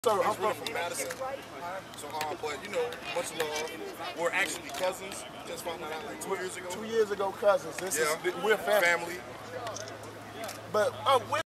So He's really from Madison. So, but you know, much love. We're actually cousins. Just found that out like 2 years ago. 2 years ago, cousins. We're family. Family. But